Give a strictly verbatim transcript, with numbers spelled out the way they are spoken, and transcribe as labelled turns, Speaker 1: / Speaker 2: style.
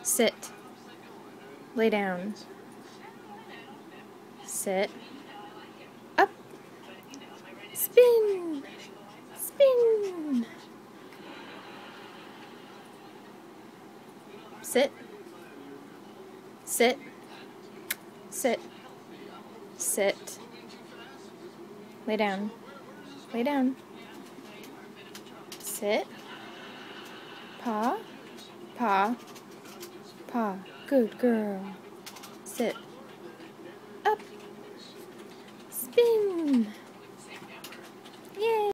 Speaker 1: Sit. Lay down. Sit. Up. Spin. Spin. Sit. Sit. Sit. Sit. Lay down. Lay down. Sit. Paw. Paw. Paw. Good girl. Sit. Up. Spin. Yay.